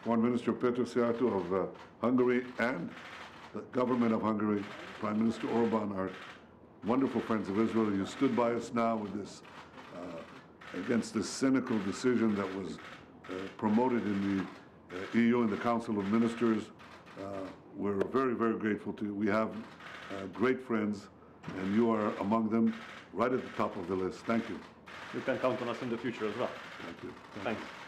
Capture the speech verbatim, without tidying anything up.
Foreign Minister Petru Siarto of uh, Hungary, and the government of Hungary, Prime Minister Orban, are wonderful friends of Israel. You stood by us now with this, uh, against this cynical decision that was uh, promoted in the uh, E U and the Council of Ministers. Uh, we're very, very grateful to you. We have uh, great friends, and you are among them, right at the top of the list. Thank you. You can count on us in the future as well. Thank you. Thanks.